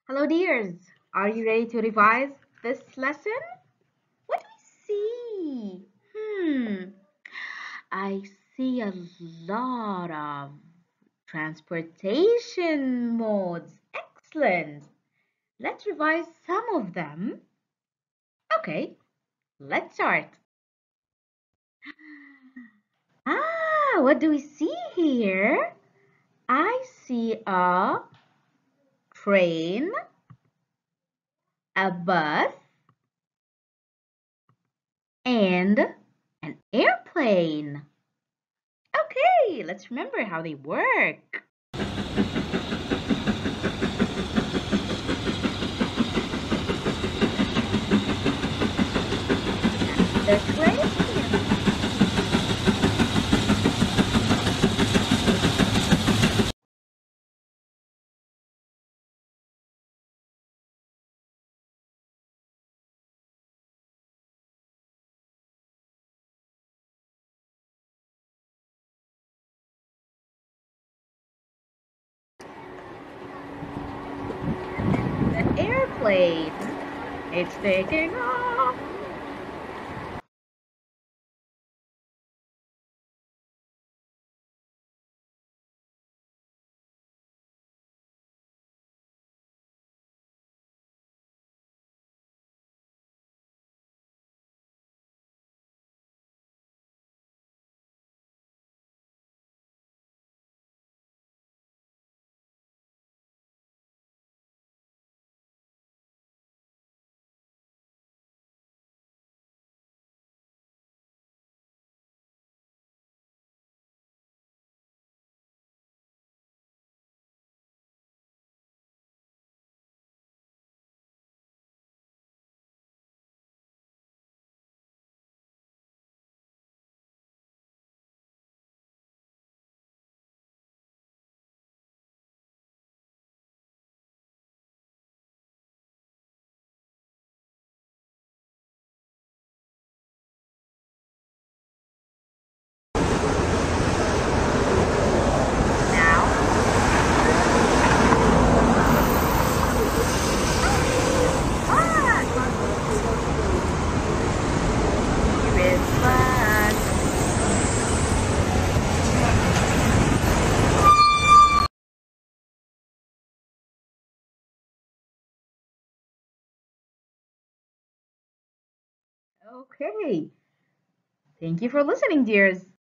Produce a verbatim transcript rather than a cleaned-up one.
Hello, dears. Are you ready to revise this lesson? What do we see? Hmm, I see a lot of transportation modes. Excellent. Let's revise some of them. Okay, let's start. Ah, what do we see here? I see a train, a bus, and an airplane. Okay, let's remember how they work. The train. The airplane. It's taking off. Now, bus. Here is bus. Okay. Thank you for listening, dears.